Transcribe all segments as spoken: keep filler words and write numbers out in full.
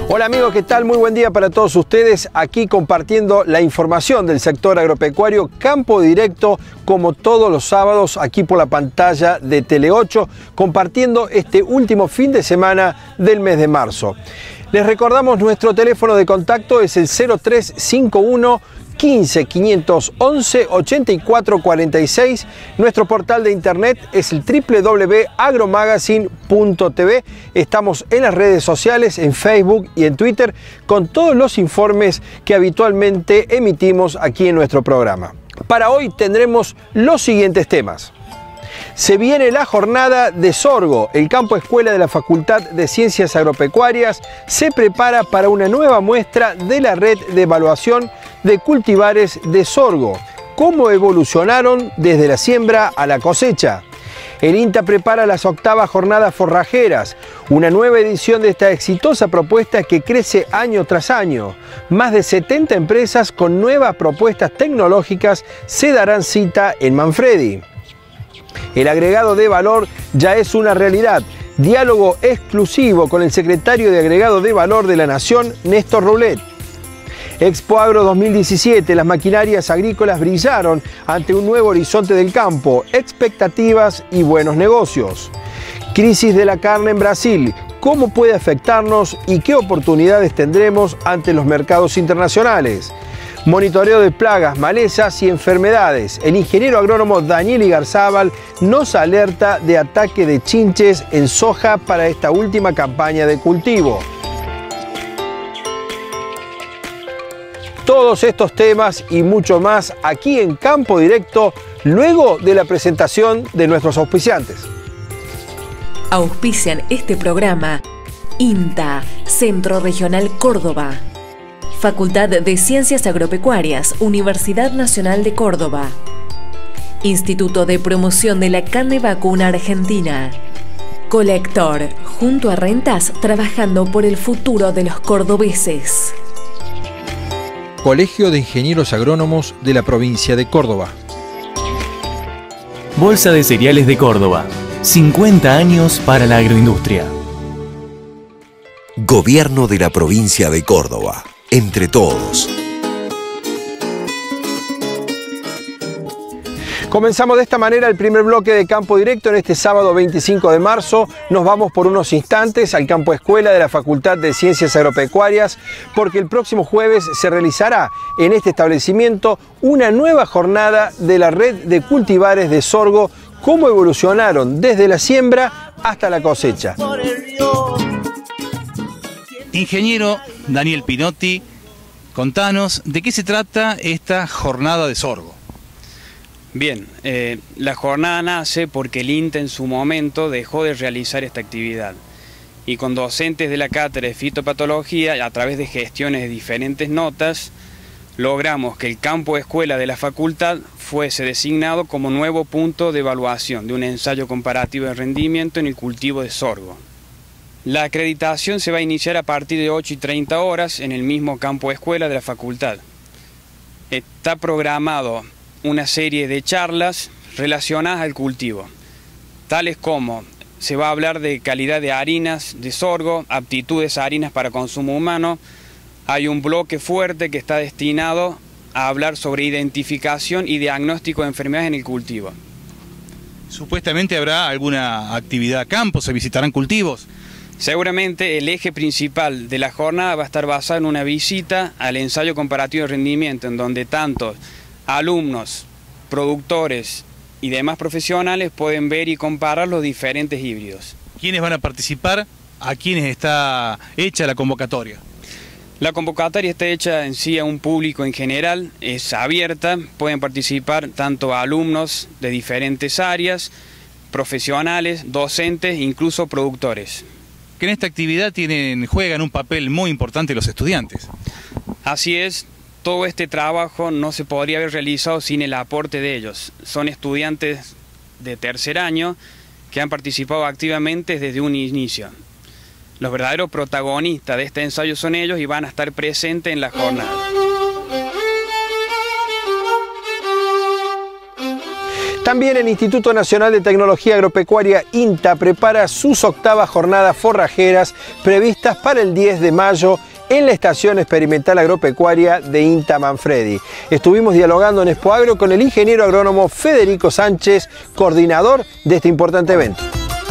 Hola amigos, ¿qué tal? Muy buen día para todos ustedes, aquí compartiendo la información del sector agropecuario, Campo Directo, como todos los sábados, aquí por la pantalla de Tele ocho, compartiendo este último fin de semana del mes de marzo. Les recordamos, nuestro teléfono de contacto es el cero tres cinco uno, quince, quinientos once, ochenta y cuatro cuarenta y seis. Nuestro portal de internet es el doble u doble u doble u punto agromagazine punto t v. Estamos en las redes sociales, en Facebook y en Twitter, con todos los informes que habitualmente emitimos aquí en nuestro programa. Para hoy tendremos los siguientes temas. Se viene la jornada de sorgo. El campo escuela de la Facultad de Ciencias Agropecuarias se prepara para una nueva muestra de la red de evaluación de cultivares de sorgo. ¿Cómo evolucionaron desde la siembra a la cosecha? El INTA prepara las octavas jornadas forrajeras, una nueva edición de esta exitosa propuesta que crece año tras año. Más de setenta empresas con nuevas propuestas tecnológicas se darán cita en Manfredi. El agregado de valor ya es una realidad. Diálogo exclusivo con el secretario de Agregado de Valor de la Nación, Néstor Roulet. Expo Agro dos mil diecisiete, las maquinarias agrícolas brillaron ante un nuevo horizonte del campo, expectativas y buenos negocios. Crisis de la carne en Brasil, ¿cómo puede afectarnos y qué oportunidades tendremos ante los mercados internacionales? Monitoreo de plagas, malezas y enfermedades. El ingeniero agrónomo Daniel Igarzábal nos alerta de ataque de chinches en soja para esta última campaña de cultivo. Todos estos temas y mucho más aquí en Campo Directo, luego de la presentación de nuestros auspiciantes. Auspician este programa INTA, Centro Regional Córdoba. Facultad de Ciencias Agropecuarias, Universidad Nacional de Córdoba. Instituto de Promoción de la Carne Vacuna Argentina. Colector, junto a Rentas, trabajando por el futuro de los cordobeses. Colegio de Ingenieros Agrónomos de la provincia de Córdoba. Bolsa de Cereales de Córdoba. cincuenta años para la agroindustria. Gobierno de la provincia de Córdoba. Entre todos. Comenzamos de esta manera el primer bloque de Campo Directo en este sábado veinticinco de marzo. Nos vamos por unos instantes al campo escuela de la Facultad de Ciencias Agropecuarias, porque el próximo jueves se realizará en este establecimiento una nueva jornada de la red de cultivares de sorgo, cómo evolucionaron desde la siembra hasta la cosecha. Ingeniero Daniel Pinotti, contanos de qué se trata esta jornada de sorgo. Bien, eh, la jornada nace porque el INTA en su momento dejó de realizar esta actividad y con docentes de la cátedra de fitopatología, a través de gestiones de diferentes notas, logramos que el campo escuela de la facultad fuese designado como nuevo punto de evaluación de un ensayo comparativo de rendimiento en el cultivo de sorgo. La acreditación se va a iniciar a partir de ocho y treinta horas en el mismo campo escuela de la facultad. Está programado una serie de charlas relacionadas al cultivo, tales como se va a hablar de calidad de harinas de sorgo, aptitudes a harinas para consumo humano. Hay un bloque fuerte que está destinado a hablar sobre identificación y diagnóstico de enfermedades en el cultivo. Supuestamente habrá alguna actividad a campo, se visitarán cultivos. Seguramente el eje principal de la jornada va a estar basado en una visita al ensayo comparativo de rendimiento, en donde tanto alumnos, productores y demás profesionales pueden ver y comparar los diferentes híbridos. ¿Quiénes van a participar? ¿A quiénes está hecha la convocatoria? La convocatoria está hecha en sí a un público en general, es abierta, pueden participar tanto alumnos de diferentes áreas, profesionales, docentes, incluso productores. Que en esta actividad tienen, juegan un papel muy importante los estudiantes. Así es, todo este trabajo no se podría haber realizado sin el aporte de ellos. Son estudiantes de tercer año que han participado activamente desde un inicio. Los verdaderos protagonistas de este ensayo son ellos y van a estar presentes en la jornada. También el Instituto Nacional de Tecnología Agropecuaria INTA prepara sus octavas jornadas forrajeras previstas para el diez de mayo en la Estación Experimental Agropecuaria de INTA Manfredi. Estuvimos dialogando en Expoagro con el ingeniero agrónomo Federico Sánchez, coordinador de este importante evento.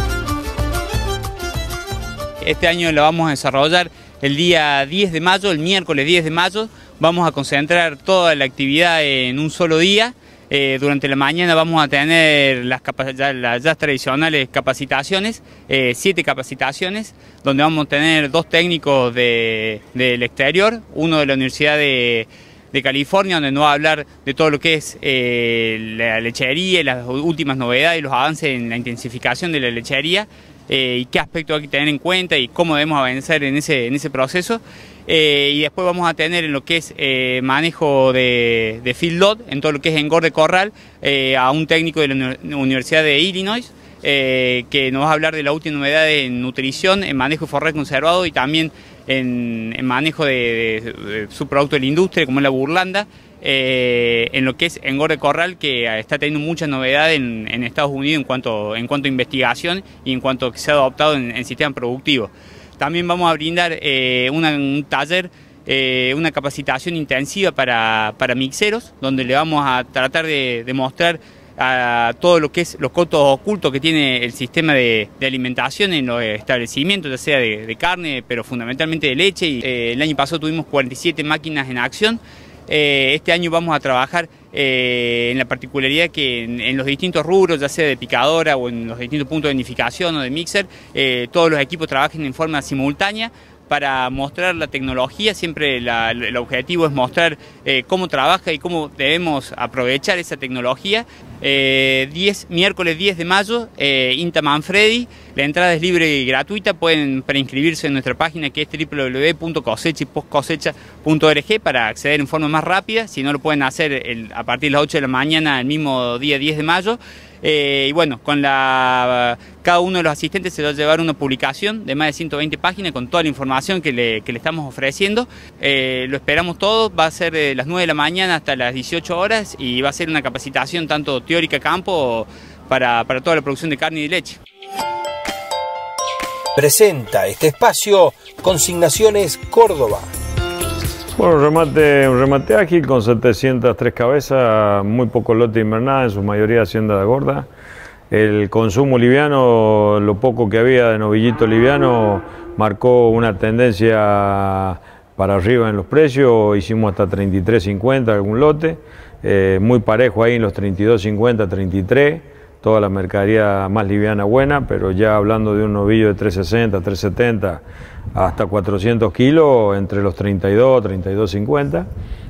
Este año lo vamos a desarrollar el día diez de mayo, el miércoles diez de mayo. Vamos a concentrar toda la actividad en un solo día. Eh, durante la mañana vamos a tener las, ya, las ya tradicionales capacitaciones, eh, siete capacitaciones, donde vamos a tener dos técnicos de, del exterior, uno de la Universidad de, de California, donde nos va a hablar de todo lo que es eh, la lechería, las últimas novedades y los avances en la intensificación de la lechería, eh, y qué aspectos hay que tener en cuenta y cómo debemos avanzar en ese, en ese proceso. Eh, y después vamos a tener en lo que es eh, manejo de, de field lot, en todo lo que es engorde corral, eh, a un técnico de la Universidad de Illinois, eh, que nos va a hablar de la última novedad en nutrición, en manejo de forraje conservado y también en, en manejo de, de, de subproductos de la industria, como es la burlanda, eh, en lo que es engorde corral, que está teniendo mucha novedad en, en Estados Unidos en cuanto, en cuanto a investigación y en cuanto a que se ha adoptado en, en sistemas productivos. También vamos a brindar eh, una, un taller, eh, una capacitación intensiva para, para mixeros, donde le vamos a tratar de, de mostrar a todo lo que es los costos ocultos que tiene el sistema de, de alimentación en los establecimientos, ya sea de, de carne, pero fundamentalmente de leche. Y, eh, el año pasado tuvimos cuarenta y siete máquinas en acción. Eh, este año vamos a trabajar eh, en la particularidad que en, en los distintos rubros, ya sea de picadora o en los distintos puntos de vinificación o de mixer, eh, todos los equipos trabajen en forma simultánea para mostrar la tecnología. Siempre la, el objetivo es mostrar eh, cómo trabaja y cómo debemos aprovechar esa tecnología. Eh, diez, miércoles diez de mayo, eh, INTA Manfredi, la entrada es libre y gratuita, pueden preinscribirse en nuestra página que es w w w punto cosecha y post cosecha punto org para acceder en forma más rápida. Si no, lo pueden hacer el, a partir de las ocho de la mañana el mismo día diez de mayo. Eh, y bueno, con la, cada uno de los asistentes se va a llevar una publicación de más de ciento veinte páginas con toda la información que le, que le estamos ofreciendo. Eh, lo esperamos todos, va a ser de las nueve de la mañana hasta las dieciocho horas y va a ser una capacitación tanto teórica campo para, para toda la producción de carne y de leche. Presenta este espacio Consignaciones Córdoba. Bueno, un remate, un remate ágil con setecientas tres cabezas, muy poco lote invernada, en su mayoría hacienda gorda. El consumo liviano, lo poco que había de novillito liviano, marcó una tendencia para arriba en los precios. Hicimos hasta treinta y tres cincuenta algún lote, eh, muy parejo ahí en los treinta y dos cincuenta, treinta y tres. Toda la mercadería más liviana buena, pero ya hablando de un novillo de trescientos sesenta, trescientos setenta hasta cuatrocientos kilos, entre los treinta y dos, treinta y dos cincuenta,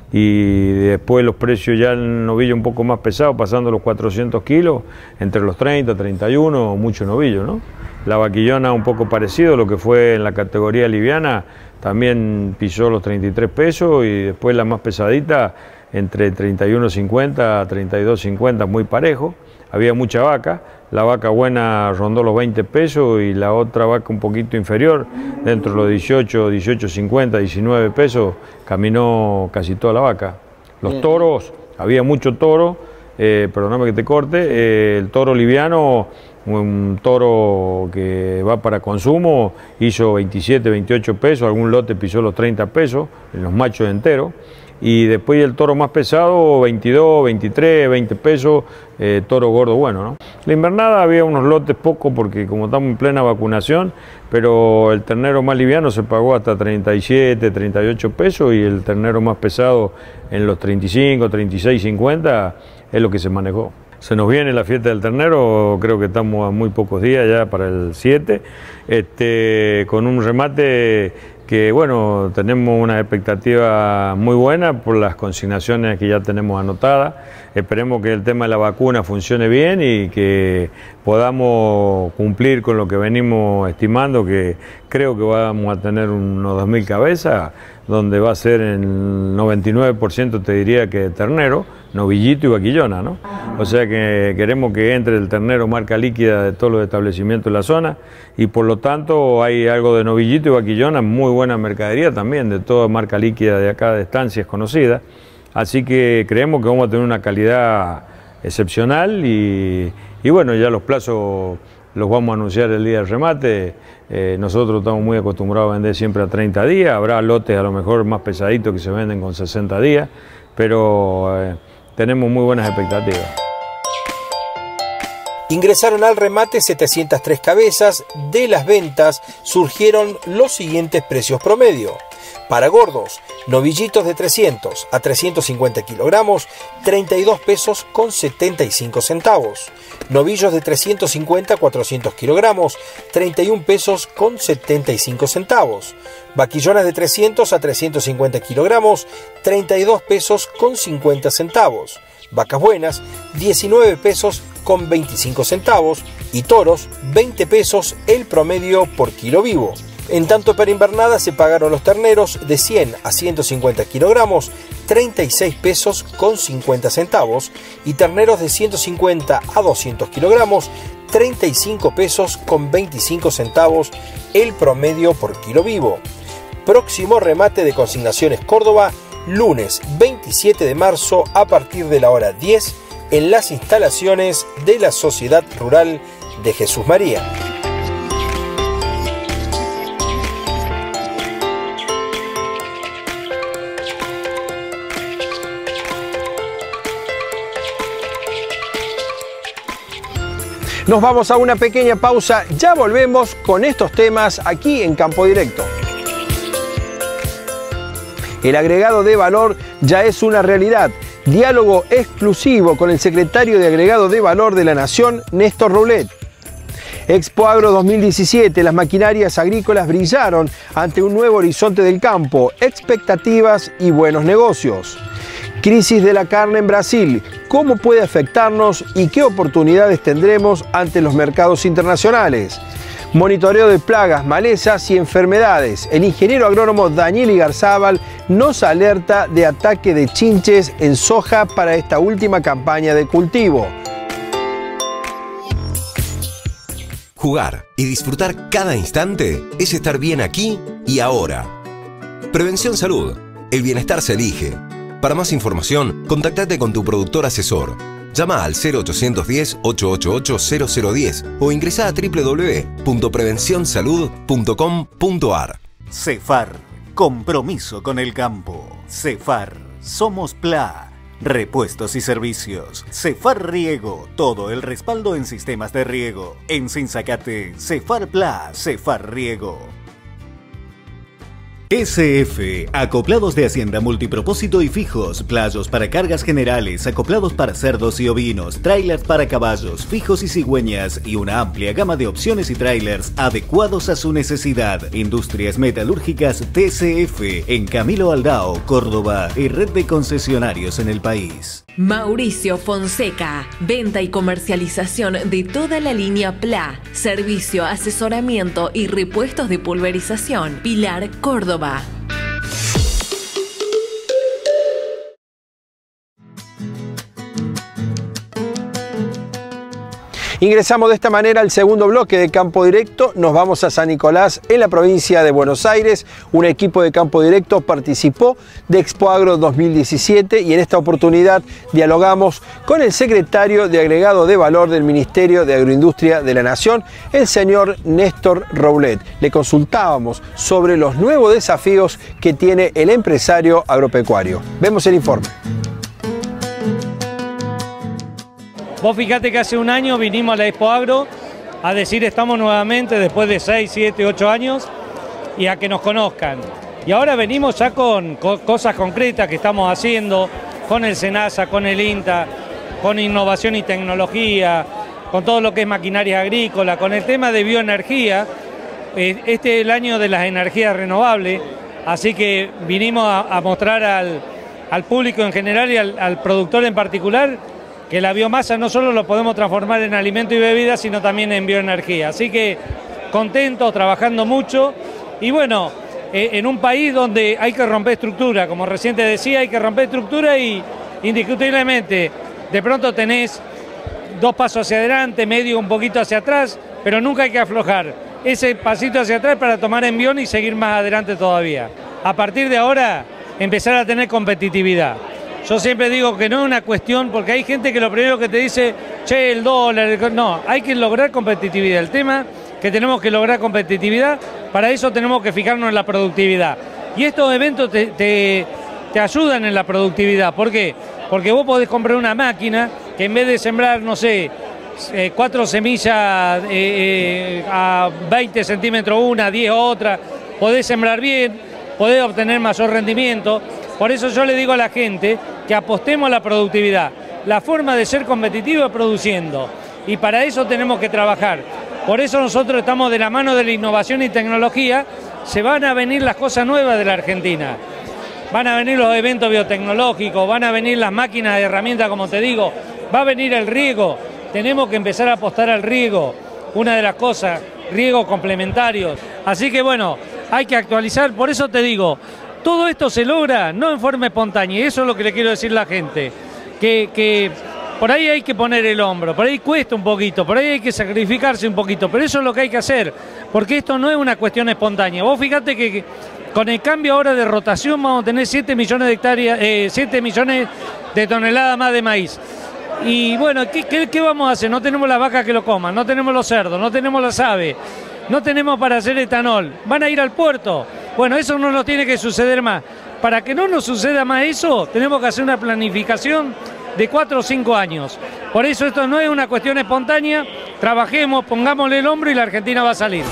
y después los precios ya el novillo un poco más pesado, pasando los cuatrocientos kilos, entre los treinta, treinta y uno, mucho novillo, ¿no? La vaquillona un poco parecido, lo que fue en la categoría liviana, también pisó los treinta y tres pesos, y después la más pesadita, entre treinta y uno cincuenta a treinta y dos cincuenta, muy parejo. Había mucha vaca, la vaca buena rondó los veinte pesos y la otra vaca un poquito inferior, dentro de los dieciocho, dieciocho cincuenta, diecinueve pesos, caminó casi toda la vaca. Los toros, había mucho toro, eh, perdóname que te corte, eh, el toro liviano, un toro que va para consumo, hizo veintisiete, veintiocho pesos, algún lote pisó los treinta pesos, en los machos enteros. Y después el toro más pesado, veintidós, veintitrés, veinte pesos, eh, toro gordo bueno, ¿no? La invernada había unos lotes pocos porque como estamos en plena vacunación, pero el ternero más liviano se pagó hasta treinta y siete, treinta y ocho pesos y el ternero más pesado en los treinta y cinco, treinta y seis, cincuenta es lo que se manejó. Se nos viene la fiesta del ternero, creo que estamos a muy pocos días ya para el siete, este, con un remate que bueno, tenemos una expectativa muy buena por las consignaciones que ya tenemos anotadas. Esperemos que el tema de la vacuna funcione bien y que podamos cumplir con lo que venimos estimando, que creo que vamos a tener unos dos mil cabezas, donde va a ser el noventa y nueve por ciento, te diría que de ternero, novillito y vaquillona, ¿no? O sea que queremos que entre el ternero marca líquida de todos los establecimientos de la zona y por lo tanto hay algo de novillito y vaquillona, muy buena mercadería también, de toda marca líquida de acá de estancias conocidas. Así que creemos que vamos a tener una calidad excepcional y, y bueno, ya los plazos los vamos a anunciar el día del remate. Eh, nosotros estamos muy acostumbrados a vender siempre a treinta días, habrá lotes a lo mejor más pesaditos que se venden con sesenta días, pero eh, tenemos muy buenas expectativas. Ingresaron al remate setecientas tres cabezas. De las ventas surgieron los siguientes precios promedio. Para gordos, novillitos de trescientos a trescientos cincuenta kilogramos, treinta y dos pesos con setenta y cinco centavos. Novillos de trescientos cincuenta a cuatrocientos kilogramos, treinta y un pesos con setenta y cinco centavos. Vaquillonas de trescientos a trescientos cincuenta kilogramos, treinta y dos pesos con cincuenta centavos. Vacas buenas, diecinueve pesos con veinticinco centavos. Y toros, veinte pesos el promedio por kilo vivo. En tanto, para invernada se pagaron los terneros de cien a ciento cincuenta kilogramos, treinta y seis pesos con cincuenta centavos, y terneros de ciento cincuenta a doscientos kilogramos, treinta y cinco pesos con veinticinco centavos el promedio por kilo vivo. Próximo remate de Consignaciones Córdoba, lunes veintisiete de marzo a partir de la hora diez en las instalaciones de la Sociedad Rural de Jesús María. Nos vamos a una pequeña pausa, ya volvemos con estos temas aquí en Campo Directo. El agregado de valor ya es una realidad. Diálogo exclusivo con el secretario de Agregado de Valor de la Nación, Néstor Roblet. Expo Agro dos mil diecisiete, las maquinarias agrícolas brillaron ante un nuevo horizonte del campo, expectativas y buenos negocios. Crisis de la carne en Brasil, ¿cómo puede afectarnos y qué oportunidades tendremos ante los mercados internacionales? Monitoreo de plagas, malezas y enfermedades. El ingeniero agrónomo Daniel Igarzábal nos alerta de ataque de chinches en soja para esta última campaña de cultivo. Jugar y disfrutar cada instante es estar bien aquí y ahora. Prevención Salud. El bienestar se elige. Para más información, contactate con tu productor asesor. Llama al cero ochocientos diez, ochocientos ochenta y ocho, cero cero diez o ingresa a doble u doble u doble u punto prevención salud punto com punto a r. Cefar, compromiso con el campo. Cefar, somos P L A. Repuestos y servicios. Cefar Riego, todo el respaldo en sistemas de riego. En Sinzacate, Cefar P L A, Cefar Riego. S F, acoplados de hacienda multipropósito y fijos, playos para cargas generales, acoplados para cerdos y ovinos, trailers para caballos, fijos y cigüeñas y una amplia gama de opciones y trailers adecuados a su necesidad. Industrias Metalúrgicas T C F, en Camilo Aldao, Córdoba y red de concesionarios en el país. Mauricio Fonseca, venta y comercialización de toda la línea P L A, servicio, asesoramiento y repuestos de pulverización. Pilar, Córdoba. Ingresamos de esta manera al segundo bloque de Campo Directo. Nos vamos a San Nicolás, en la provincia de Buenos Aires. Un equipo de Campo Directo participó de Expo Agro dos mil diecisiete y en esta oportunidad dialogamos con el secretario de Agregado de Valor del Ministerio de Agroindustria de la Nación, el señor Néstor Roblet. Le consultábamos sobre los nuevos desafíos que tiene el empresario agropecuario. Vemos el informe. Vos fijate que hace un año vinimos a la Expo Agro a decir estamos nuevamente después de seis, siete, ocho años y a que nos conozcan. Y ahora venimos ya con, con cosas concretas que estamos haciendo con el SENASA, con el INTA, con innovación y tecnología, con todo lo que es maquinaria agrícola, con el tema de bioenergía. Este es el año de las energías renovables, así que vinimos a, a mostrar al, al público en general y al, al productor en particular que la biomasa no solo lo podemos transformar en alimento y bebida, sino también en bioenergía. Así que contentos, trabajando mucho y bueno, eh, en un país donde hay que romper estructura, como recién te decía, hay que romper estructura y indiscutiblemente de pronto tenés dos pasos hacia adelante, medio un poquito hacia atrás, pero nunca hay que aflojar ese pasito hacia atrás para tomar envión y seguir más adelante todavía. A partir de ahora, empezar a tener competitividad. Yo siempre digo que no es una cuestión, porque hay gente que lo primero que te dice, che, el dólar, no, hay que lograr competitividad. El tema que tenemos que lograr competitividad, para eso tenemos que fijarnos en la productividad. Y estos eventos te, te, te ayudan en la productividad. ¿Por qué? Porque vos podés comprar una máquina que en vez de sembrar, no sé, eh, cuatro semillas eh, eh, a veinte centímetros una, diez otra, podés sembrar bien, podés obtener mayor rendimiento. Por eso yo le digo a la gente que apostemos a la productividad. La forma de ser competitivo es produciendo. Y para eso tenemos que trabajar. Por eso nosotros estamos de la mano de la innovación y tecnología. Se van a venir las cosas nuevas de la Argentina. Van a venir los eventos biotecnológicos, van a venir las máquinas de herramientas, como te digo. Va a venir el riego. Tenemos que empezar a apostar al riego. Una de las cosas, riegos complementarios. Así que bueno, hay que actualizar. Por eso te digo, todo esto se logra no en forma espontánea, y eso es lo que le quiero decir a la gente, que, que por ahí hay que poner el hombro, por ahí cuesta un poquito, por ahí hay que sacrificarse un poquito, pero eso es lo que hay que hacer, porque esto no es una cuestión espontánea. Vos fíjate que, que con el cambio ahora de rotación vamos a tener siete millones de hectáreas, eh, siete millones de toneladas más de maíz. Y bueno, ¿qué, qué, ¿qué vamos a hacer? No tenemos las vacas que lo coman, no tenemos los cerdos, no tenemos las aves, no tenemos para hacer etanol, van a ir al puerto. Bueno, eso no nos tiene que suceder más. Para que no nos suceda más eso, tenemos que hacer una planificación de cuatro o cinco años. Por eso esto no es una cuestión espontánea, trabajemos, pongámosle el hombro y la Argentina va a salir.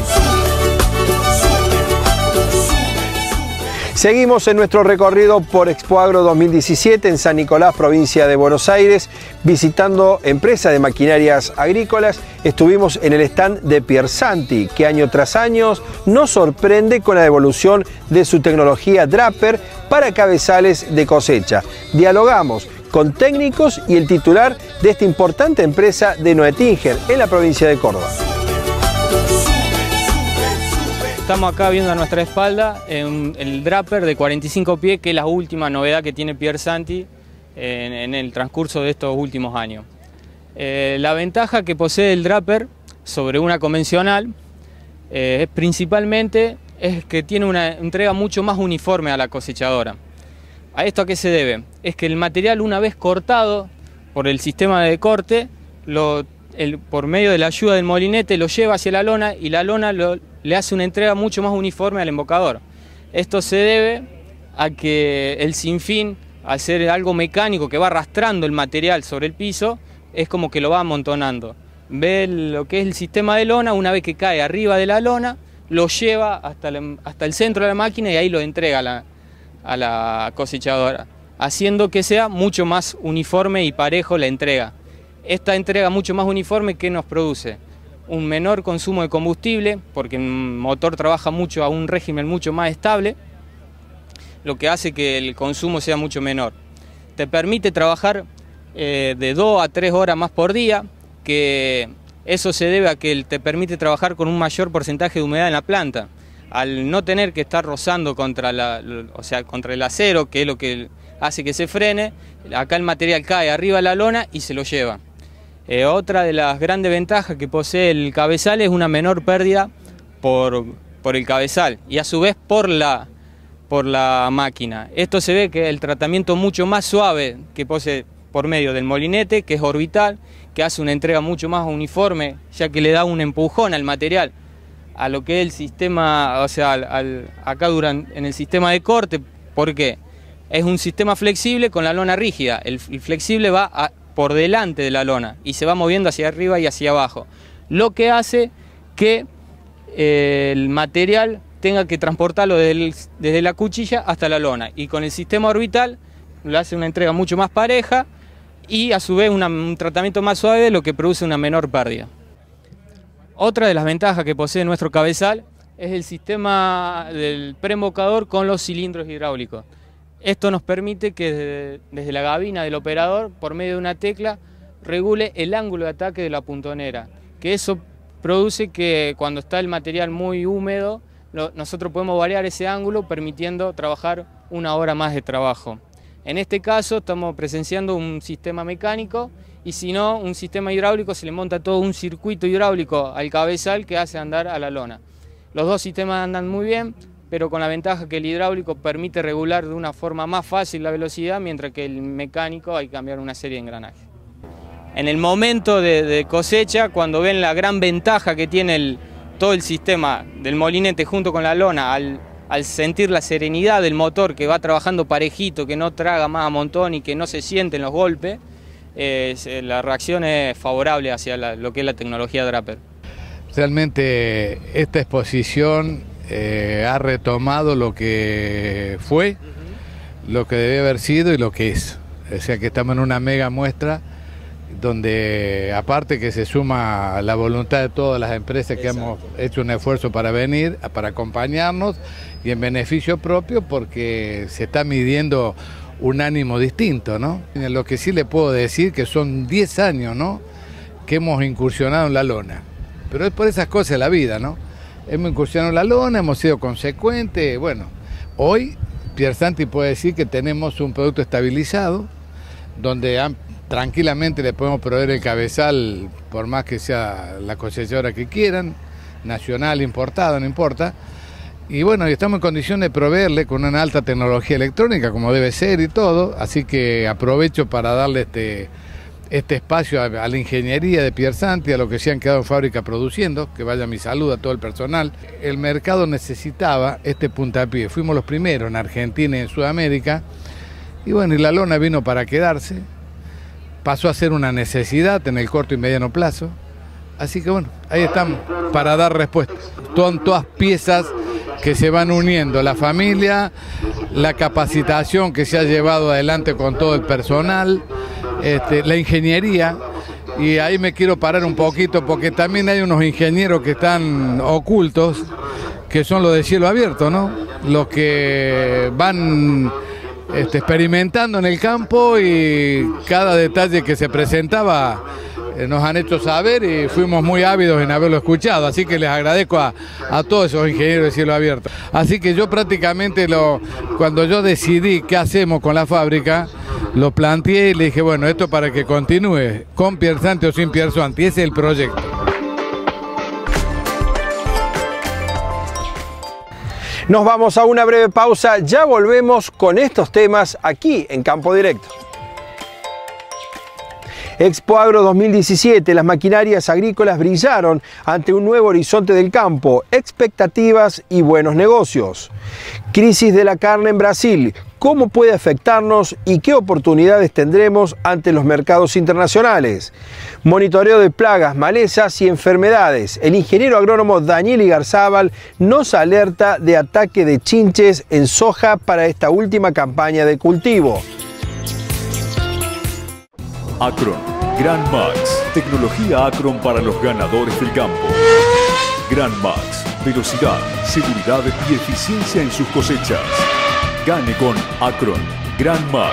Seguimos en nuestro recorrido por Expoagro dos mil diecisiete en San Nicolás, provincia de Buenos Aires, visitando empresas de maquinarias agrícolas. Estuvimos en el stand de Piersanti, que año tras año nos sorprende con la evolución de su tecnología Draper para cabezales de cosecha. Dialogamos con técnicos y el titular de esta importante empresa de Noettinger, en la provincia de Córdoba. Estamos acá viendo a nuestra espalda en el Draper de cuarenta y cinco pies, que es la última novedad que tiene Piersanti en, en el transcurso de estos últimos años. Eh, la ventaja que posee el Draper sobre una convencional eh, es principalmente es que tiene una entrega mucho más uniforme a la cosechadora. ¿A esto a qué se debe? Es que el material, una vez cortado por el sistema de corte, lo, el, por medio de la ayuda del molinete lo lleva hacia la lona y la lona lo, le hace una entrega mucho más uniforme al embocador. Esto se debe a que el sinfín, al ser algo mecánico que va arrastrando el material sobre el piso, es como que lo va amontonando. Ve lo que es el sistema de lona, una vez que cae arriba de la lona, lo lleva hasta, la, hasta el centro de la máquina y ahí lo entrega a la, a la cosechadora, haciendo que sea mucho más uniforme y parejo la entrega. Esta entrega mucho más uniforme, ¿qué nos produce? Un menor consumo de combustible, porque el motor trabaja mucho a un régimen mucho más estable, lo que hace que el consumo sea mucho menor. Te permite trabajar eh, de dos a tres horas más por día, que eso se debe a que te permite trabajar con un mayor porcentaje de humedad en la planta. Al no tener que estar rozando contra, la, o sea, contra el acero, que es lo que hace que se frene, acá el material cae arriba de la lona y se lo lleva. Eh, otra de las grandes ventajas que posee el cabezal es una menor pérdida por, por el cabezal y a su vez por la, por la máquina. Esto se ve que el tratamiento mucho más suave que posee por medio del molinete, que es orbital, que hace una entrega mucho más uniforme, ya que le da un empujón al material, a lo que es el sistema, o sea, al, al, acá durante, en el sistema de corte. ¿Por qué? Es un sistema flexible con la lona rígida. El, el flexible va a, por delante de la lona y se va moviendo hacia arriba y hacia abajo, lo que hace que eh, el material tenga que transportarlo desde, el, desde la cuchilla hasta la lona, y con el sistema orbital le hace una entrega mucho más pareja y a su vez una, un tratamiento más suave, lo que produce una menor pérdida. Otra de las ventajas que posee nuestro cabezal es el sistema del preembocador con los cilindros hidráulicos. Esto nos permite que desde, desde la gabina del operador, por medio de una tecla, regule el ángulo de ataque de la puntonera, que eso produce que cuando está el material muy húmedo, lo, nosotros podemos variar ese ángulo, permitiendo trabajar una hora más de trabajo. En este caso estamos presenciando un sistema mecánico, y si no, un sistema hidráulico. Se le monta todo un circuito hidráulico al cabezal que hace andar a la lona. Los dos sistemas andan muy bien, pero con la ventaja que el hidráulico permite regular de una forma más fácil la velocidad, mientras que el mecánico hay que cambiar una serie de engranajes. En el momento de, de cosecha, cuando ven la gran ventaja que tiene el, todo el sistema del molinete junto con la lona, al, al sentir la serenidad del motor que va trabajando parejito, que no traga más a montón y que no se sienten los golpes, eh, la reacción es favorable hacia la, lo que es la tecnología Draper. Realmente esta exposición eh, ha retomado lo que fue, lo que debe haber sido y lo que es. O sea que estamos en una mega muestra donde aparte que se suma la voluntad de todas las empresas que hemos hecho un esfuerzo para venir, para acompañarnos y en beneficio propio porque se está midiendo un ánimo distinto, ¿no? Lo que sí le puedo decir que son diez años, ¿no?, que hemos incursionado en la lona, pero es por esas cosas de la vida, ¿no? Hemos incursionado en la lona, hemos sido consecuentes, bueno, hoy Piersanti puede decir que tenemos un producto estabilizado, donde han tranquilamente le podemos proveer el cabezal, por más que sea la cosechadora que quieran, nacional, importada, no importa. Y bueno, estamos en condición de proveerle con una alta tecnología electrónica, como debe ser y todo, así que aprovecho para darle este, este espacio a, a la ingeniería de Piersanti, a lo que se han quedado en fábrica produciendo, que vaya mi saludo a todo el personal. El mercado necesitaba este puntapié, fuimos los primeros en Argentina y en Sudamérica, y bueno, y la lona vino para quedarse. Pasó a ser una necesidad en el corto y mediano plazo. Así que bueno, ahí estamos para dar respuesta. Son todas piezas que se van uniendo. La familia, la capacitación que se ha llevado adelante con todo el personal, este, la ingeniería. Y ahí me quiero parar un poquito porque también hay unos ingenieros que están ocultos, que son los de cielo abierto, ¿no? Los que van Este, experimentando en el campo y cada detalle que se presentaba eh, nos han hecho saber y fuimos muy ávidos en haberlo escuchado, así que les agradezco a, a todos esos ingenieros de cielo abierto. Así que yo prácticamente lo, cuando yo decidí qué hacemos con la fábrica, lo planteé y le dije, bueno, esto para que continúe con Piersanti o sin Piersanti, ese es el proyecto. Nos vamos a una breve pausa, ya volvemos con estos temas aquí en Campo Directo. Expo Agro dos mil diecisiete, las maquinarias agrícolas brillaron ante un nuevo horizonte del campo, expectativas y buenos negocios. Crisis de la carne en Brasil, ¿cómo puede afectarnos y qué oportunidades tendremos ante los mercados internacionales? Monitoreo de plagas, malezas y enfermedades. El ingeniero agrónomo Daniel Igarzábal nos alerta de ataque de chinches en soja para esta última campaña de cultivo. Acron, Gran Max, tecnología Acron para los ganadores del campo. Gran Max, velocidad, seguridad y eficiencia en sus cosechas. Gane con Acron, Gran Max.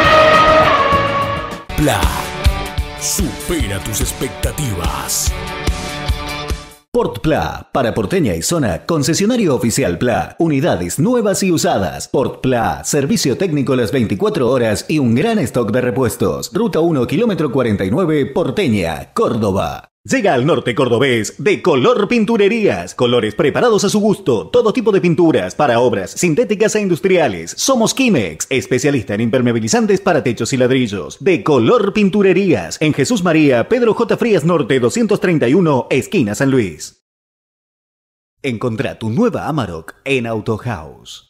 Pla, supera tus expectativas. Portpla, para Porteña y zona, concesionario oficial Pla, unidades nuevas y usadas. Portpla, servicio técnico las veinticuatro horas y un gran stock de repuestos. Ruta uno, kilómetro cuarenta y nueve, Porteña, Córdoba. Llega al norte cordobés de Color Pinturerías. Colores preparados a su gusto. Todo tipo de pinturas para obras sintéticas e industriales. Somos Quimex, especialista en impermeabilizantes para techos y ladrillos. De Color Pinturerías. En Jesús María, Pedro J. Frías Norte doscientos treinta y uno, esquina San Luis. Encontrá tu nueva Amarok en Autohouse.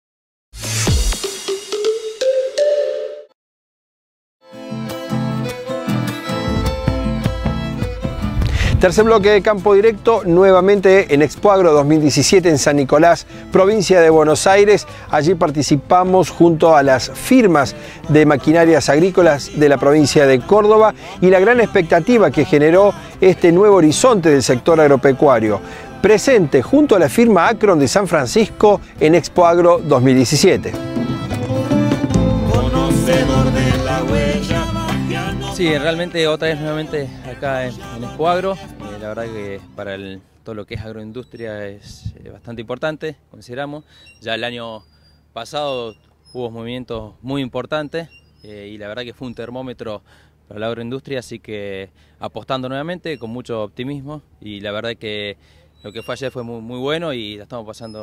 Tercer bloque de Campo Directo, nuevamente en Expo Agro dos mil diecisiete en San Nicolás, provincia de Buenos Aires. Allí participamos junto a las firmas de maquinarias agrícolas de la provincia de Córdoba y la gran expectativa que generó este nuevo horizonte del sector agropecuario. Presente junto a la firma Acron de San Francisco en Expo Agro dos mil diecisiete. Conocedor de la huella. Sí, realmente otra vez nuevamente acá en, en Expo Agro. Eh, la verdad que para el, todo lo que es agroindustria es eh, bastante importante, consideramos. Ya el año pasado hubo movimientos muy importantes eh, y la verdad que fue un termómetro para la agroindustria, así que apostando nuevamente con mucho optimismo y la verdad que lo que fue ayer fue muy, muy bueno y la estamos pasando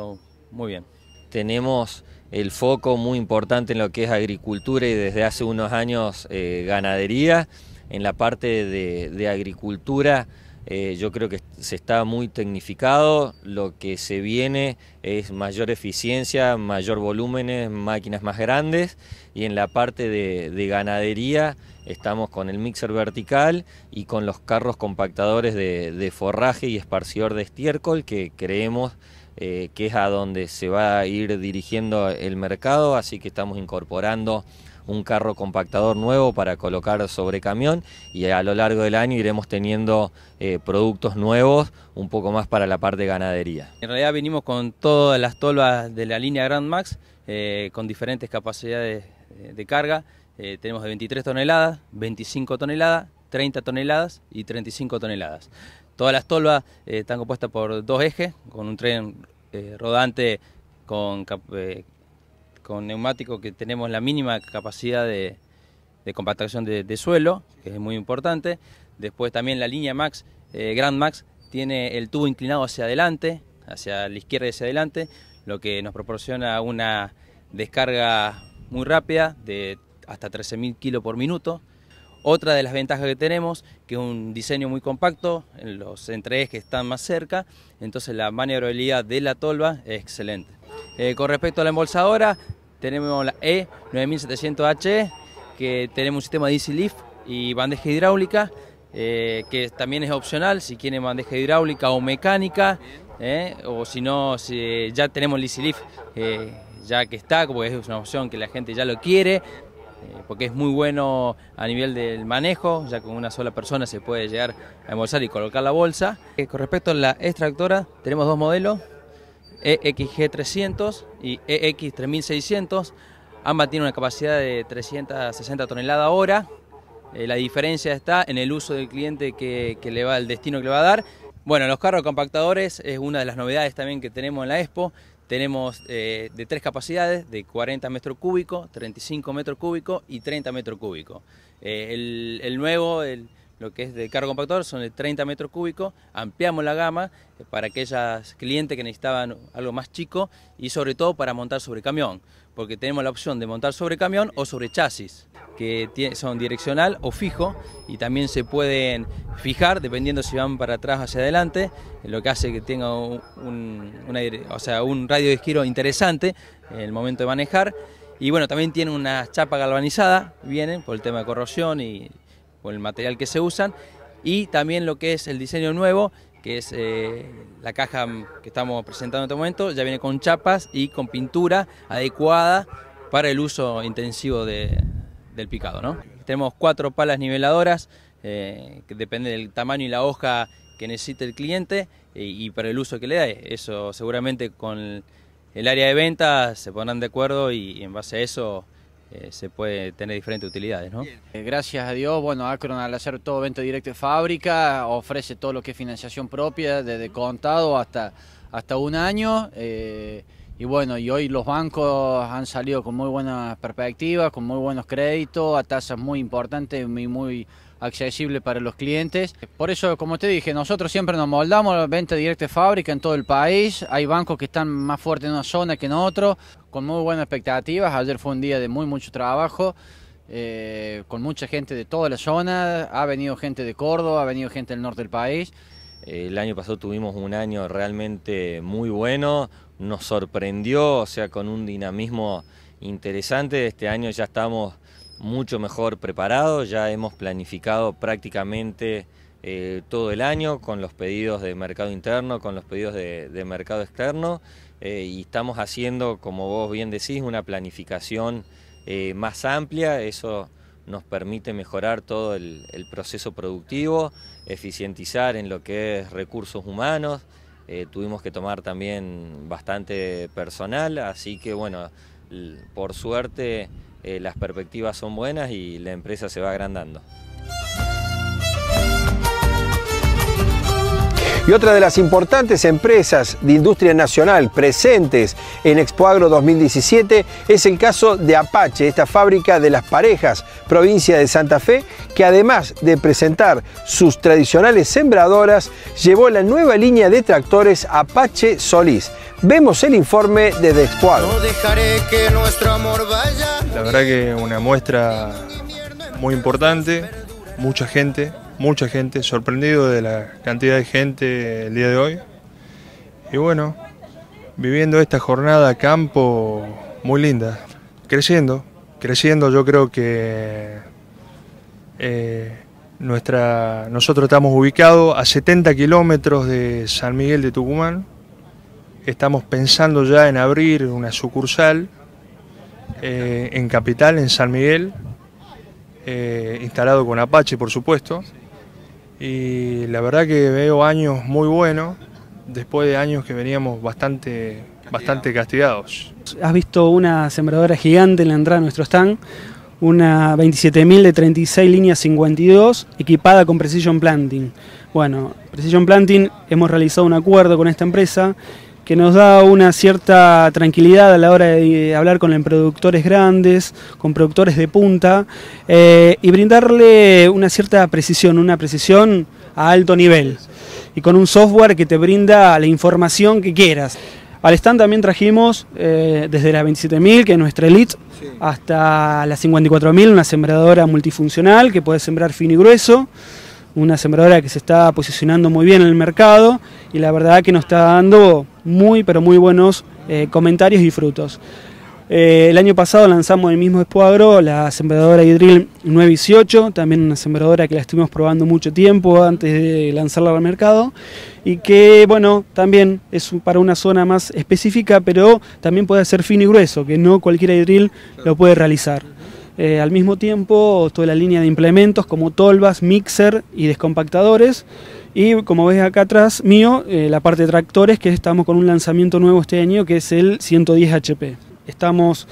muy bien. Tenemos el foco muy importante en lo que es agricultura y desde hace unos años eh, ganadería. En la parte de, de agricultura eh, yo creo que se está muy tecnificado, lo que se viene es mayor eficiencia, mayor volúmenes, máquinas más grandes, y en la parte de, de ganadería estamos con el mixer vertical y con los carros compactadores de, de forraje y esparcidor de estiércol, que creemos eh, que es a donde se va a ir dirigiendo el mercado, así que estamos incorporando un carro compactador nuevo para colocar sobre camión, y a lo largo del año iremos teniendo eh, productos nuevos un poco más para la parte de ganadería. En realidad vinimos con todas las tolvas de la línea Grand Max eh, con diferentes capacidades de carga. Eh, tenemos de veintitrés toneladas, veinticinco toneladas, treinta toneladas y treinta y cinco toneladas. Todas las tolvas eh, están compuestas por dos ejes, con un tren eh, rodante con eh, con neumático que tenemos la mínima capacidad de, de compactación de, de suelo, que es muy importante. Después también la línea Max, eh, Grand Max, tiene el tubo inclinado hacia adelante, hacia la izquierda y hacia adelante, lo que nos proporciona una descarga muy rápida de hasta trece mil kilos por minuto. Otra de las ventajas que tenemos, que es un diseño muy compacto, en los entreejes están más cerca, entonces la maniobrabilidad de la tolva es excelente. Eh, con respecto a la embolsadora, tenemos la E nueve mil setecientos H, que tenemos un sistema de Easy Lift y bandeja hidráulica, eh, que también es opcional si quieren bandeja hidráulica o mecánica, eh, o si no, si ya tenemos el Easy Lift, eh, ya que está, porque es una opción que la gente ya lo quiere, eh, porque es muy bueno a nivel del manejo, ya con una sola persona se puede llegar a embolsar y colocar la bolsa. Eh, con respecto a la extractora, tenemos dos modelos, E X G trescientos y E X tres mil seiscientos, ambas tienen una capacidad de trescientas sesenta toneladas hora. Eh, la diferencia está en el uso del cliente que, que le va, el destino que le va a dar. Bueno, los carros compactadores es una de las novedades también que tenemos en la Expo. Tenemos eh, de tres capacidades, de cuarenta metros cúbicos, treinta y cinco metros cúbicos y treinta metros cúbicos. Eh, el, el nuevo, el, lo que es de carro compactador, son de treinta metros cúbicos. Ampliamos la gama para aquellas clientes que necesitaban algo más chico y sobre todo para montar sobre camión, porque tenemos la opción de montar sobre camión o sobre chasis, que son direccional o fijo, y también se pueden fijar dependiendo si van para atrás o hacia adelante, lo que hace que tenga un, una, o sea, un radio de giro interesante en el momento de manejar. Y bueno, también tiene una chapa galvanizada, vienen por el tema de corrosión y por el material que se usan, y también lo que es el diseño nuevo, que es eh, la caja que estamos presentando en este momento, ya viene con chapas y con pintura adecuada para el uso intensivo de, del picado, ¿no? Tenemos cuatro palas niveladoras, eh, que depende del tamaño y la hoja que necesite el cliente y, y para el uso que le dé. Eso seguramente con el área de venta se pondrán de acuerdo y en base a eso Eh, se puede tener diferentes utilidades, ¿no? Eh, gracias a Dios, bueno, Acron al hacer todo venta directa de fábrica ofrece todo lo que es financiación propia, desde contado hasta, hasta un año, eh, y bueno, y hoy los bancos han salido con muy buenas perspectivas, con muy buenos créditos, a tasas muy importantes y muy, muy accesibles para los clientes. Por eso, como te dije, nosotros siempre nos moldamos venta directa de fábrica en todo el país. Hay bancos que están más fuertes en una zona que en otro, con muy buenas expectativas. Ayer fue un día de muy mucho trabajo, eh, con mucha gente de toda la zona. Ha venido gente de Córdoba, ha venido gente del norte del país. El año pasado tuvimos un año realmente muy bueno, nos sorprendió, o sea, con un dinamismo interesante. Este año ya estamos mucho mejor preparados, ya hemos planificado prácticamente eh, todo el año con los pedidos de mercado interno, con los pedidos de, de mercado externo, eh, y estamos haciendo, como vos bien decís, una planificación eh, más amplia. Eso nos permite mejorar todo el, el proceso productivo, eficientizar en lo que es recursos humanos. Eh, tuvimos que tomar también bastante personal, así que bueno, por suerte eh, las perspectivas son buenas y la empresa se va agrandando. Y otra de las importantes empresas de industria nacional presentes en Expoagro dos mil diecisiete es el caso de Apache, esta fábrica de Las Parejas, provincia de Santa Fe, que además de presentar sus tradicionales sembradoras, llevó la nueva línea de tractores Apache Solís. Vemos el informe desde Expoagro. No dejaré que nuestro amor vaya. La verdad que una muestra muy importante, mucha gente. Mucha gente, sorprendido de la cantidad de gente el día de hoy. Y bueno, viviendo esta jornada a campo muy linda, creciendo, creciendo. Yo creo que eh, nuestra, nosotros estamos ubicados a setenta kilómetros de San Miguel de Tucumán. Estamos pensando ya en abrir una sucursal eh, en Capital, en San Miguel, eh, instalado con Apache, por supuesto. Y la verdad que veo años muy buenos, después de años que veníamos bastante, bastante castigados. Has visto una sembradora gigante en la entrada de nuestro stand, una veintisiete mil de treinta y seis líneas cincuenta y dos, equipada con Precision Planting. Bueno, Precision Planting, hemos realizado un acuerdo con esta empresa que nos da una cierta tranquilidad a la hora de hablar con productores grandes, con productores de punta, eh, y brindarle una cierta precisión, una precisión a alto nivel, y con un software que te brinda la información que quieras. Al stand también trajimos eh, desde la veintisiete mil, que es nuestra Elite, sí, hasta la cincuenta y cuatro mil, una sembradora multifuncional que puede sembrar fino y grueso, una sembradora que se está posicionando muy bien en el mercado y la verdad que nos está dando muy pero muy buenos eh, comentarios y frutos. Eh, el año pasado lanzamos en el mismo Expoagro la sembradora iDrill nueve dieciocho, también una sembradora que la estuvimos probando mucho tiempo antes de lanzarla al mercado y que bueno, también es para una zona más específica, pero también puede ser fino y grueso, que no cualquier iDrill lo puede realizar. Eh, al mismo tiempo, toda la línea de implementos como tolvas, mixer y descompactadores. Y como ves acá atrás mío, eh, la parte de tractores, que estamos con un lanzamiento nuevo este año, que es el ciento diez H P. Estamos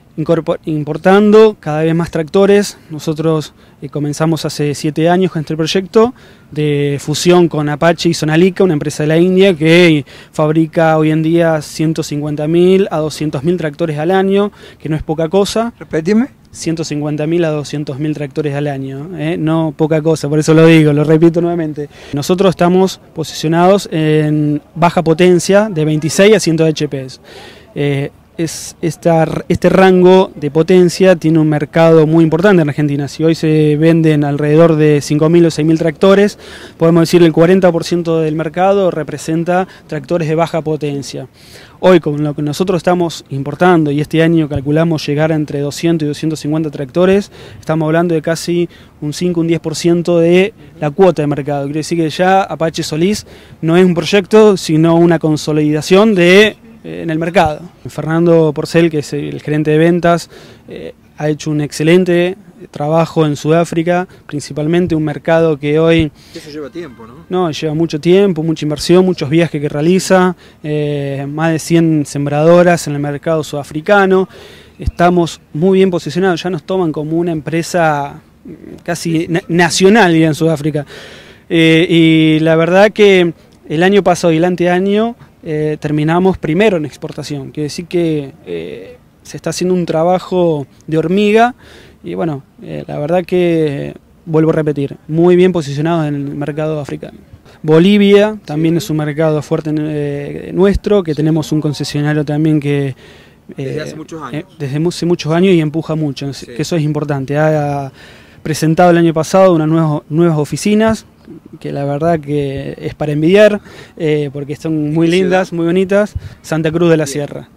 importando cada vez más tractores. Nosotros eh, comenzamos hace siete años con este proyecto de fusión con Apache y Sonalica, una empresa de la India que fabrica hoy en día ciento cincuenta mil a doscientos mil tractores al año, que no es poca cosa. Repetime. ciento cincuenta mil a doscientos mil tractores al año, ¿eh? No poca cosa, por eso lo digo, lo repito nuevamente. Nosotros estamos posicionados en baja potencia de veintiséis a cien H P. Eh, es esta, este rango de potencia tiene un mercado muy importante en Argentina. Si hoy se venden alrededor de cinco mil o seis mil tractores, podemos decir que el cuarenta por ciento del mercado representa tractores de baja potencia. Hoy, con lo que nosotros estamos importando, y este año calculamos llegar a entre doscientos y doscientos cincuenta tractores, estamos hablando de casi un cinco, un diez por ciento de la cuota de mercado. Quiere decir que ya Apache Solís no es un proyecto, sino una consolidación de en el mercado. Fernando Porcel, que es el gerente de ventas, eh, ha hecho un excelente trabajo en Sudáfrica, principalmente un mercado que hoy... Eso lleva tiempo, ¿no? No, lleva mucho tiempo, mucha inversión, muchos viajes que realiza, eh, más de cien sembradoras en el mercado sudafricano. Estamos muy bien posicionados, ya nos toman como una empresa casi na nacional en Sudáfrica. Eh, y la verdad que el año pasado y el anteaño Eh, terminamos primero en exportación, quiere decir que eh, se está haciendo un trabajo de hormiga y bueno, eh, la verdad que, vuelvo a repetir, muy bien posicionados en el mercado africano. Bolivia también sí, es un mercado fuerte eh, nuestro, que sí, tenemos un concesionario también que... Eh, desde hace muchos años. Eh, desde hace muchos años y empuja mucho, sí, que eso es importante. Ha presentado el año pasado unas nuevas, nuevas oficinas, que la verdad que es para envidiar, eh, porque son muy lindas, muy bonitas. Santa Cruz de la Sierra.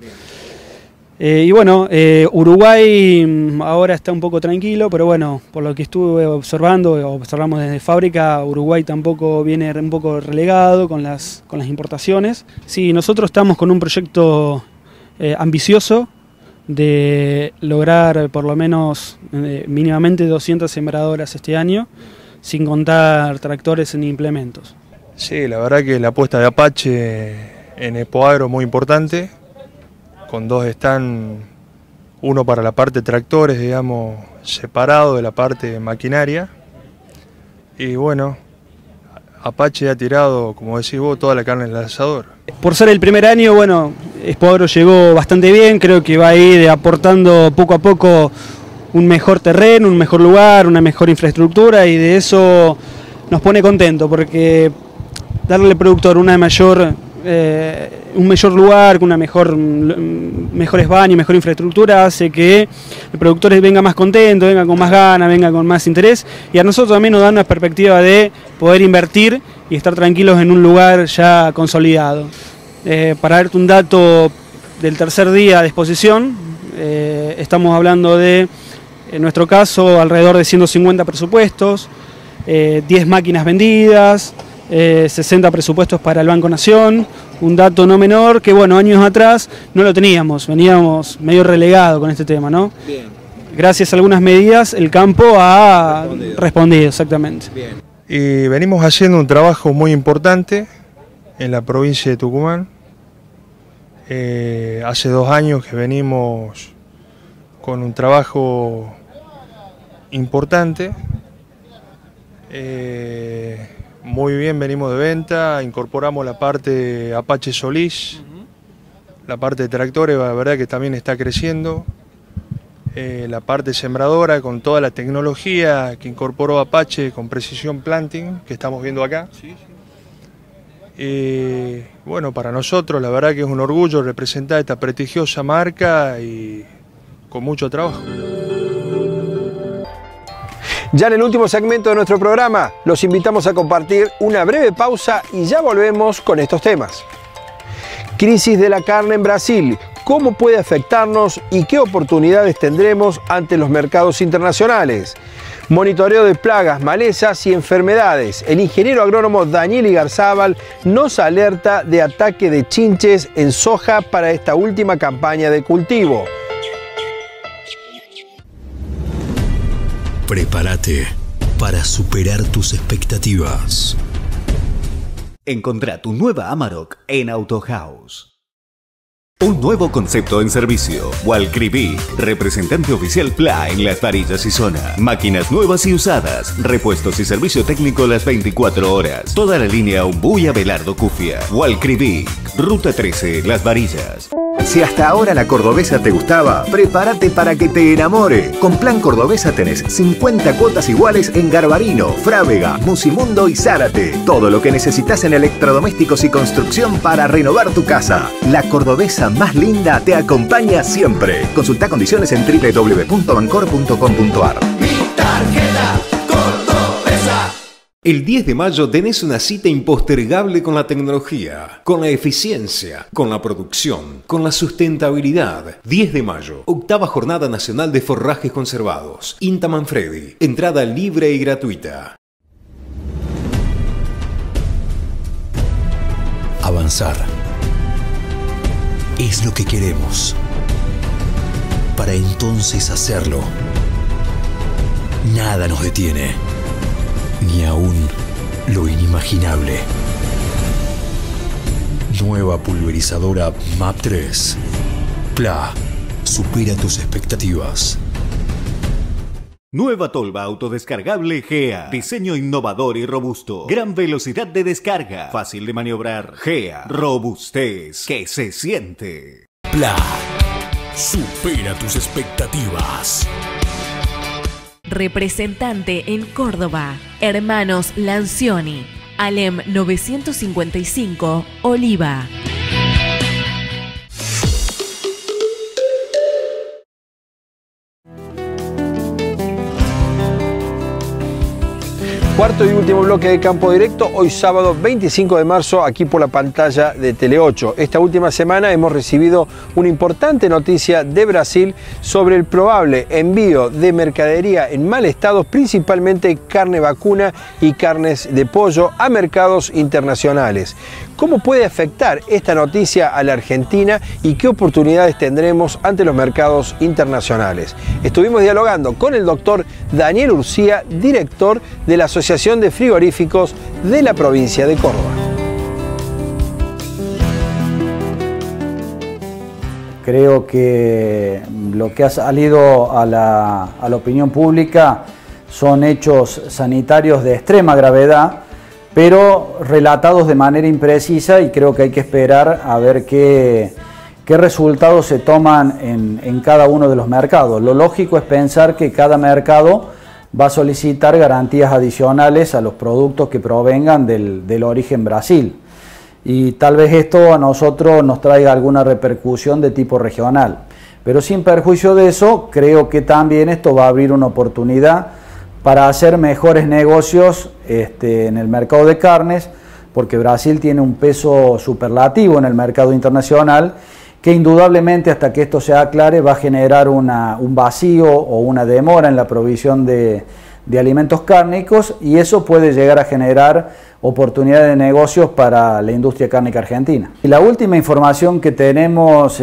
Eh, y bueno, eh, Uruguay ahora está un poco tranquilo, pero bueno, por lo que estuve observando, observamos desde fábrica, Uruguay tampoco viene un poco relegado con las, con las importaciones. Sí, nosotros estamos con un proyecto eh, ambicioso de lograr por lo menos eh, mínimamente doscientas sembradoras este año, sin contar tractores ni implementos. Sí, la verdad que la apuesta de Apache en Expoagro es muy importante, con dos stands, uno para la parte de tractores, digamos, separado de la parte de maquinaria. Y bueno, Apache ha tirado, como decís vos, toda la carne en el asador. Por ser el primer año, bueno, Expo llegó bastante bien, creo que va a ir aportando poco a poco un mejor terreno, un mejor lugar, una mejor infraestructura, y de eso nos pone contento, porque darle al productor una mayor, eh, un mayor lugar, una mejor, mejores baños, mejor infraestructura, hace que el productor venga más contento, venga con más ganas, venga con más interés, y a nosotros también nos da una perspectiva de poder invertir y estar tranquilos en un lugar ya consolidado. Eh, para darte un dato del tercer día de exposición, eh, estamos hablando de, en nuestro caso, alrededor de ciento cincuenta presupuestos, eh, diez máquinas vendidas, eh, sesenta presupuestos para el Banco Nación, un dato no menor que, bueno, años atrás no lo teníamos, veníamos medio relegado con este tema, ¿no? Bien. Gracias a algunas medidas el campo ha respondido, respondido exactamente. Bien. Y venimos haciendo un trabajo muy importante en la provincia de Tucumán. Eh, hace dos años que venimos con un trabajo importante. Eh, muy bien, venimos de venta, incorporamos la parte Apache Solís, uh-huh. La parte de tractores, la verdad que también está creciendo. Eh, la parte sembradora con toda la tecnología que incorporó Apache con Precision Planting, que estamos viendo acá. Sí, sí. Eh, bueno, para nosotros la verdad que es un orgullo representar esta prestigiosa marca y con mucho trabajo. Ya en el último segmento de nuestro programa los invitamos a compartir una breve pausa y ya volvemos con estos temas. Crisis de la carne en Brasil. ¿Cómo puede afectarnos y qué oportunidades tendremos ante los mercados internacionales? Monitoreo de plagas, malezas y enfermedades. El ingeniero agrónomo Daniel Igarzábal nos alerta de ataque de chinches en soja para esta última campaña de cultivo. Prepárate para superar tus expectativas. Encontrá tu nueva Amarok en Autohouse. Un nuevo concepto en servicio. Walcribí, representante oficial P L A en las varillas y zona. Máquinas nuevas y usadas. Repuestos y servicio técnico las veinticuatro horas. Toda la línea Umbú y Abelardo Cufia. Walcribí, Ruta trece, Las Varillas. Si hasta ahora la cordobesa te gustaba, prepárate para que te enamore. Con Plan Cordobesa tenés cincuenta cuotas iguales en Garbarino, Frávega, Musimundo y Zárate. Todo lo que necesitas en electrodomésticos y construcción para renovar tu casa. La cordobesa más linda te acompaña siempre. Consulta condiciones en doble u doble u doble u punto bancor punto com punto ar. Mi tarjeta cordobesa. El diez de mayo tenés una cita impostergable con la tecnología, con la eficiencia, con la producción, con la sustentabilidad. diez de mayo, octava Jornada Nacional de Forrajes Conservados. INTA Manfredi, entrada libre y gratuita. Avanzar es lo que queremos, para entonces hacerlo. Nada nos detiene, ni aún lo inimaginable. Nueva pulverizadora MAP tres. P L A. Supera tus expectativas. Nueva tolva autodescargable G E A. Diseño innovador y robusto. Gran velocidad de descarga. Fácil de maniobrar. G E A. Robustez que se siente. P L A. Supera tus expectativas. Representante en Córdoba. Hermanos Lancioni. Alem novecientos cincuenta y cinco, Oliva. Cuarto y último bloque de Campo Directo, hoy sábado veinticinco de marzo, aquí por la pantalla de Tele ocho. Esta última semana hemos recibido una importante noticia de Brasil sobre el probable envío de mercadería en mal estado, principalmente carne vacuna y carnes de pollo, a mercados internacionales. ¿Cómo puede afectar esta noticia a la Argentina y qué oportunidades tendremos ante los mercados internacionales? Estuvimos dialogando con el doctor Daniel Urcía, director de la Asociación de Frigoríficos de la provincia de Córdoba. Creo que lo que ha salido a la, a la opinión pública son hechos sanitarios de extrema gravedad, pero relatados de manera imprecisa, y creo que hay que esperar a ver qué, qué resultados se toman en, en cada uno de los mercados. Lo lógico es pensar que cada mercado va a solicitar garantías adicionales a los productos que provengan del, del origen Brasil, y tal vez esto a nosotros nos traiga alguna repercusión de tipo regional, pero sin perjuicio de eso, creo que también esto va a abrir una oportunidad para hacer mejores negocios este, en el mercado de carnes, porque Brasil tiene un peso superlativo en el mercado internacional, que indudablemente hasta que esto se aclare va a generar una, un vacío o una demora en la provisión de, de alimentos cárnicos, y eso puede llegar a generar oportunidades de negocios para la industria cárnica argentina. Y la última información que tenemos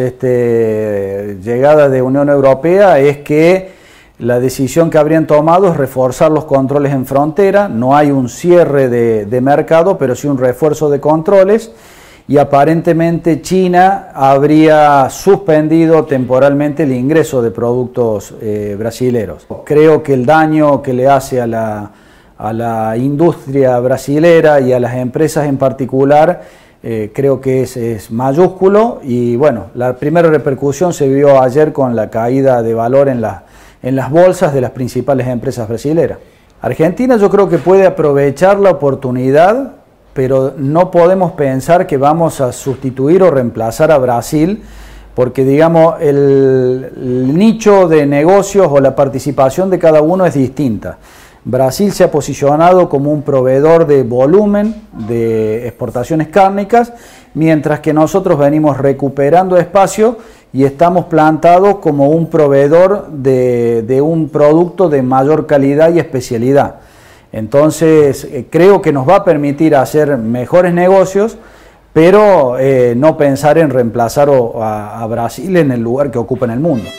este, llegada de Unión Europea es que la decisión que habrían tomado es reforzar los controles en frontera. No hay un cierre de, de mercado, pero sí un refuerzo de controles, y aparentemente China habría suspendido temporalmente el ingreso de productos eh, brasileros. Creo que el daño que le hace a la, a la industria brasilera y a las empresas en particular, eh, creo que es, es mayúsculo, y bueno, la primera repercusión se vio ayer con la caída de valor en, la, en las bolsas de las principales empresas brasileras. Argentina yo creo que puede aprovechar la oportunidad, pero no podemos pensar que vamos a sustituir o reemplazar a Brasil, porque digamos el, el nicho de negocios o la participación de cada uno es distinta. Brasil se ha posicionado como un proveedor de volumen de exportaciones cárnicas, mientras que nosotros venimos recuperando espacio y estamos plantados como un proveedor de, de un producto de mayor calidad y especialidad. Entonces eh, creo que nos va a permitir hacer mejores negocios, pero eh, no pensar en reemplazar a, a Brasil en el lugar que ocupa en el mundo.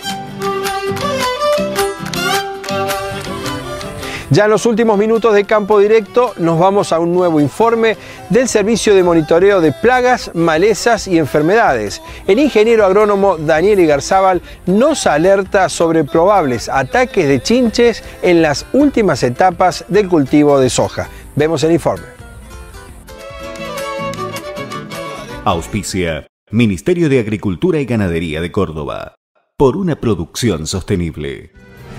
Ya en los últimos minutos de Campo Directo nos vamos a un nuevo informe del Servicio de Monitoreo de Plagas, Malezas y Enfermedades. El ingeniero agrónomo Daniel Igarzábal nos alerta sobre probables ataques de chinches en las últimas etapas del cultivo de soja. Vemos el informe. Auspicia Ministerio de Agricultura y Ganadería de Córdoba. Por una producción sostenible.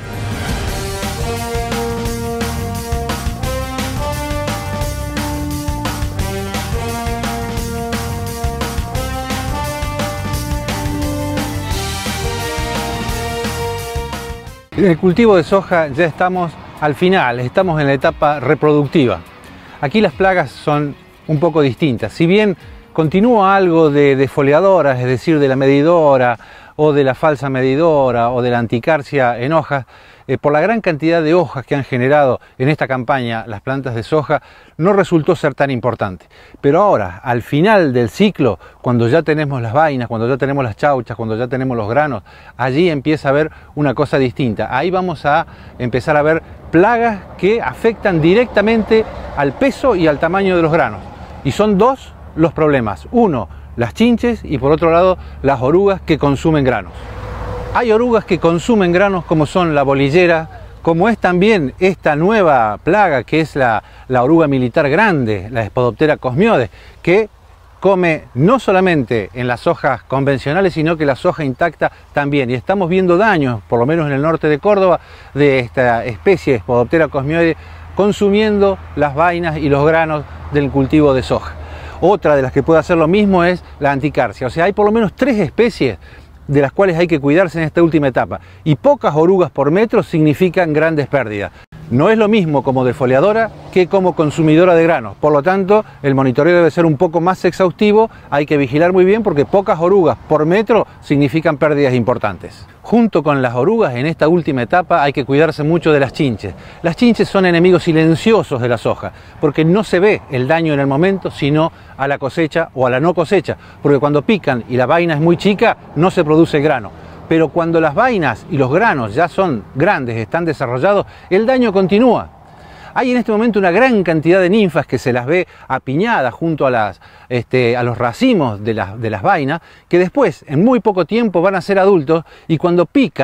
En el cultivo de soja ya estamos al final, estamos en la etapa reproductiva. Aquí las plagas son un poco distintas. Si bien continúa algo de defoliadoras, es decir, de la medidora o de la falsa medidora o de la anticarcia en hojas, eh, por la gran cantidad de hojas que han generado en esta campaña las plantas de soja, no resultó ser tan importante. Pero ahora, al final del ciclo, cuando ya tenemos las vainas, cuando ya tenemos las chauchas, cuando ya tenemos los granos, allí empieza a haber una cosa distinta. Ahí vamos a empezar a ver plagas que afectan directamente al peso y al tamaño de los granos. Y son dos los problemas. Uno, las chinches, y por otro lado, las orugas que consumen granos. Hay orugas que consumen granos como son la bolillera, como es también esta nueva plaga que es la, la oruga militar grande, la Spodoptera cosmiodes, que come no solamente en las hojas convencionales, sino que la soja intacta también. Y estamos viendo daños, por lo menos en el norte de Córdoba, de esta especie Spodoptera cosmioide consumiendo las vainas y los granos del cultivo de soja. Otra de las que puede hacer lo mismo es la anticarcia. O sea, hay por lo menos tres especies de las cuales hay que cuidarse en esta última etapa. Y pocas orugas por metro significan grandes pérdidas. No es lo mismo como defoliadora que como consumidora de granos. Por lo tanto, el monitoreo debe ser un poco más exhaustivo. Hay que vigilar muy bien porque pocas orugas por metro significan pérdidas importantes. Junto con las orugas, en esta última etapa hay que cuidarse mucho de las chinches. Las chinches son enemigos silenciosos de la soja, porque no se ve el daño en el momento, sino a la cosecha o a la no cosecha. Porque cuando pican y la vaina es muy chica, no se produce grano. Pero cuando las vainas y los granos ya son grandes, están desarrollados, el daño continúa. Hay en este momento una gran cantidad de ninfas que se las ve apiñadas junto a, las, este, a los racimos de las, de las vainas, que después, en muy poco tiempo, van a ser adultos y cuando pican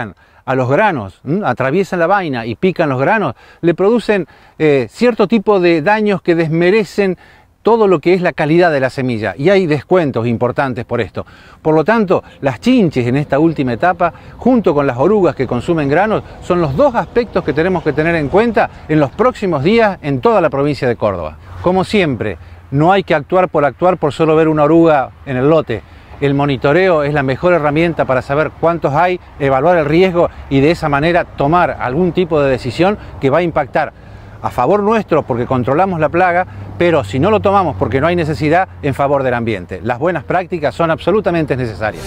a los granos, ¿m? atraviesan la vaina y pican los granos, le producen eh, cierto tipo de daños que desmerecen todo lo que es la calidad de la semilla, y hay descuentos importantes por esto. Por lo tanto, las chinches en esta última etapa, junto con las orugas que consumen granos, son los dos aspectos que tenemos que tener en cuenta en los próximos días en toda la provincia de Córdoba. Como siempre, no hay que actuar por actuar por solo ver una oruga en el lote. El monitoreo es la mejor herramienta para saber cuántos hay, evaluar el riesgo y de esa manera tomar algún tipo de decisión que va a impactar a favor nuestro porque controlamos la plaga, pero si no lo tomamos porque no hay necesidad, en favor del ambiente. Las buenas prácticas son absolutamente necesarias.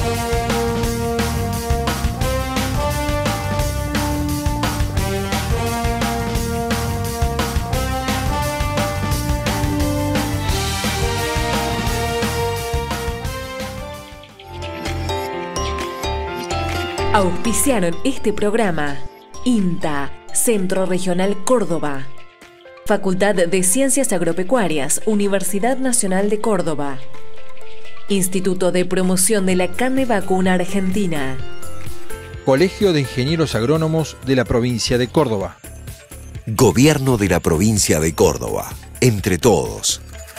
Auspiciaron este programa INTA, Centro Regional Córdoba. Facultad de Ciencias Agropecuarias, Universidad Nacional de Córdoba. Instituto de Promoción de la Carne Vacuna Argentina. Colegio de Ingenieros Agrónomos de la provincia de Córdoba. Gobierno de la provincia de Córdoba. Entre todos.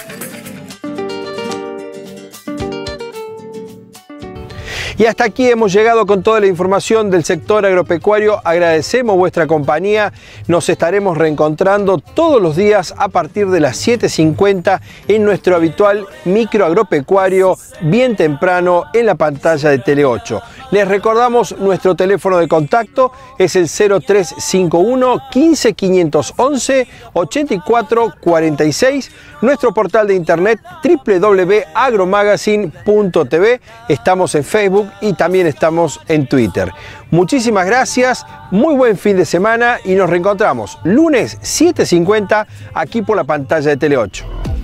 Y hasta aquí hemos llegado con toda la información del sector agropecuario. Agradecemos vuestra compañía. Nos estaremos reencontrando todos los días a partir de las siete cincuenta en nuestro habitual micro agropecuario bien temprano en la pantalla de Tele ocho. Les recordamos nuestro teléfono de contacto, es el cero tres cinco uno, quince, quinientos once, ochenta y cuatro cuarenta y seis, nuestro portal de internet doble u doble u doble u punto agromagazine punto t v, estamos en Facebook y también estamos en Twitter. Muchísimas gracias, muy buen fin de semana y nos reencontramos lunes siete cincuenta aquí por la pantalla de Tele ocho.